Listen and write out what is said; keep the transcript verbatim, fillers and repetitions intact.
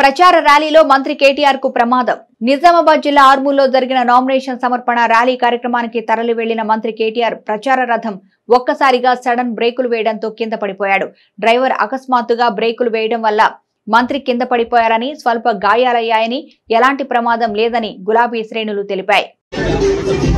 ప్రచార ర్యాలీలో మంత్రి కేటీఆర్ కు ప్రమాదం. నిజామాబాద్ జిల్లా ఆర్మూర్లో జరిగిన నామినేషన్ సమర్పణ ర్యాలీ కార్యక్రమానికి తరలి వెళ్లిన మంత్రి కేటీఆర్ ప్రచార రథం ఒక్కసారిగా సడన్ బ్రేకులు వేయడంతో కింద పడిపోయాడు. డ్రైవర్ అకస్మాత్తుగా బ్రేకులు వేయడం వల్ల మంత్రి కింద పడిపోయారని, స్వల్ప గాయాలయ్యాయని, ఎలాంటి ప్రమాదం లేదని గులాబీ శ్రేణులు తెలిపాయి.